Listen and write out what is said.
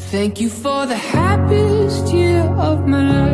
Thank you for the happiest year of my life.